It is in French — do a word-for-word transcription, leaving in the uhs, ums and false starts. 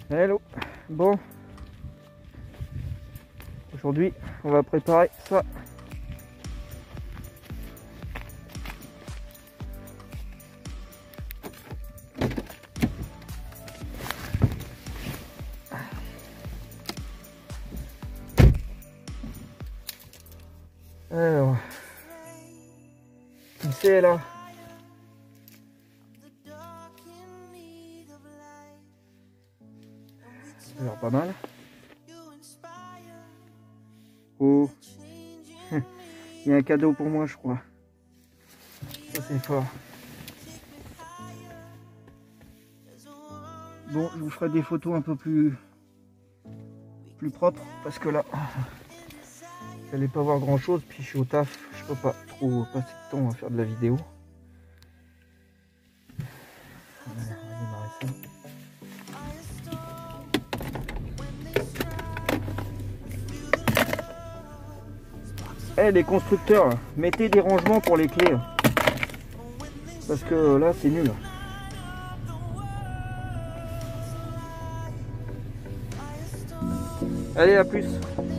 Hello. Bon, aujourd'hui on va préparer ça. Alors, qui c'est là? Ça a l'air pas mal. Oh, il y a un cadeau pour moi, je crois. Ça c'est fort. Bon, je vous ferai des photos un peu plus plus propres parce que là, vous n'allez pas voir grand chose. Puis je suis au taf, je peux pas trop passer de temps à faire de la vidéo. On va démarrer ça. Eh les constructeurs, là, mettez des rangements pour les clés. Là. Parce que là c'est nul. Allez, à plus.